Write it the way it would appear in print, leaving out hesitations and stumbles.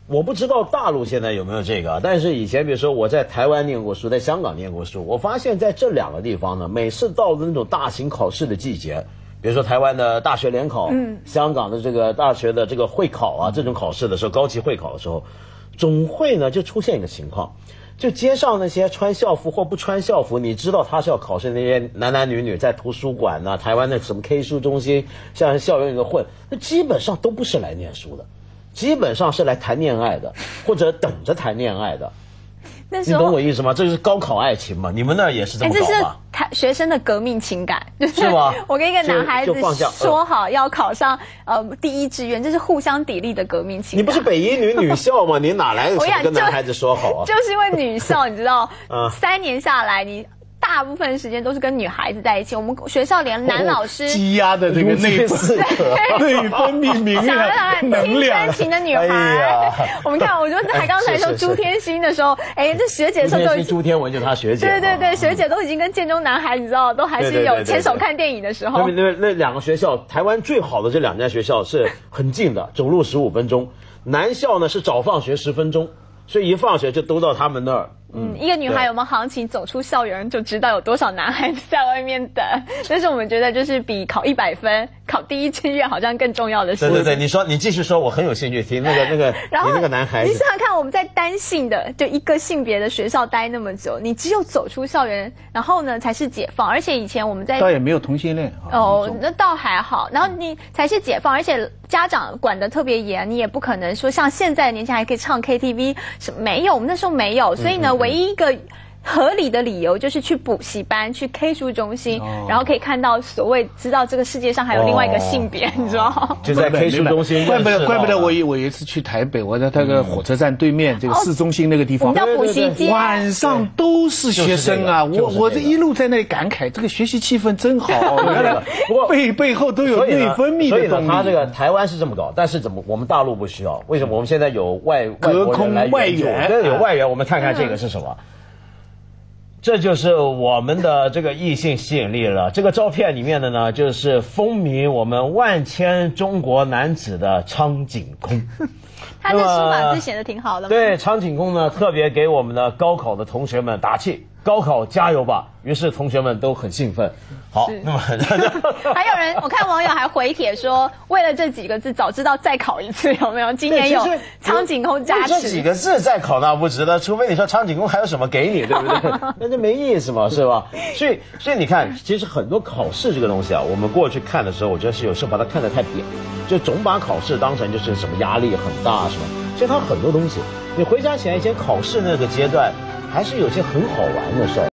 我不知道大陆现在有没有这个，但是以前比如说我在台湾念过书，在香港念过书，我发现在这2个地方呢，每次到了那种大型考试的季节，比如说台湾的大学联考，香港的这个大学的这个会考啊，这种考试的时候，高级会考的时候，总会呢就出现一个情况。就街上那些穿校服或不穿校服，你知道他是要考试那些男男女女在图书馆啊，台湾的什么 K 书中心，像校园里头混，那基本上都不是来念书的，基本上是来谈恋爱的，或者等着谈恋爱的。你懂我意思吗？这就是高考爱情嘛？你们那儿也是这么搞吧？ 这是学生的革命情感，就是吗？ 我跟一个男孩子说好要考上第1志愿，这是互相砥砺的革命情感。 你不是北一女校吗？你哪来的什么跟男孩子说好啊？ 就是因为女校，你知道，3年下来你。大部分时间都是跟女孩子在一起，我们学校连男老师积压的这个内分泌明亮能量， 青春期的女孩，我们看，我就还刚才说朱天心的时候，哎，这学姐的时候就朱天文就她学姐， 对，学姐都已经跟建中男孩，你知道，都还是有牵手看电影的时候。 那2个学校，台湾最好的这2家学校是很近的，走路15分钟。男校呢是早放学10分钟，所以一放学就都到他们那儿。 一个女孩有没有行情，走出校园就知道有多少男孩子在外面等。但是我们觉得，就是比考100分、考第1志愿好像更重要的是。 对，你继续说，我很有兴趣听那个。然后你那个男孩子， 你想想看，我们在单性的就一个性别的学校待那么久，你只有走出校园，然后呢才是解放。而且以前我们在倒也没有同性恋那倒还好。然后你才是解放，而且家长管得特别严，你也不可能说像现在年轻还可以唱 KTV， 没有，我们那时候没有，所以呢。唯一一个合理的理由就是去补习班、去 K 书中心，然后可以看到所谓知道这个世界上还有另外一个性别，你知道吗？ 就在 K 书中心， 怪不得我有一次去台北，我在那个火车站对面这个市中心那个地方， 我们叫补习街， 晚上都是学生啊，我这一路在那里感慨，这个学习气氛真好。原来不过背后都有内分泌的动力。 所以呢，他这个台湾是这么搞，但是我们大陆不需要？为什么？我们现在有隔空外援， 有外援，我们看看这个是什么。这就是我们的这个异性吸引力了。这个照片里面的呢，就是风靡我们万千中国男子的苍井空。 他的书法字写得挺好的。 对，苍井空呢特别给我们的高考的同学们打气，高考加油吧！于是同学们都很兴奋。好，那么还有人，我看网友还回帖说，为了这几个字，早知道再考一次，有没有？今年有苍井空加持。 这几个字再考那不值得，除非你说苍井空还有什么给你，对不对？那就没意思嘛，是吧？所以你看，其实很多考试这个东西啊，我们过去看的时候，我觉得是有时候把它看得太扁，就总把考试当成就是什么压力很大什么。其实它很多东西，你回想起来以前考试那个阶段，还是有些很好玩的事儿。